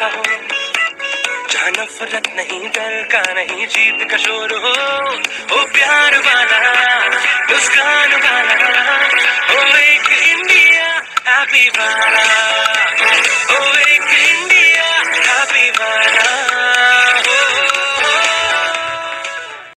ऐसा हो जहाँ नफरत नहीं, डर का नहीं, जीत का शोर हो। ओ प्यार वाला, मुस्कान वाला, ओ एक इंडिया हैप्पी वाला।